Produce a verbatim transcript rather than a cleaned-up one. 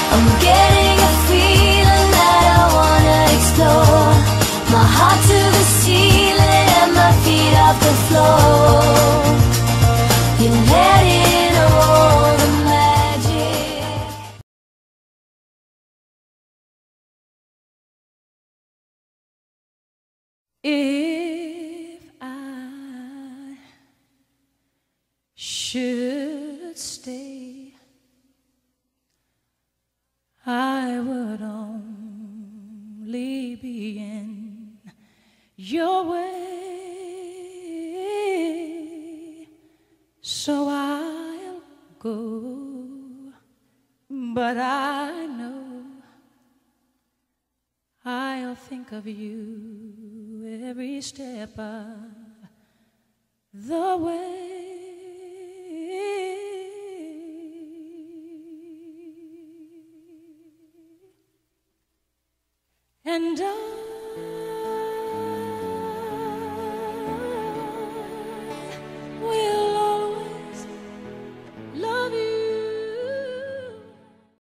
I'm getting a feeling that I wanna explore. My heart to the ceiling and my feet off the floor. You're letting all the magic. If I should stay, I would only be in your way, so I'll go, but I know I'll think of you every step of the way. And I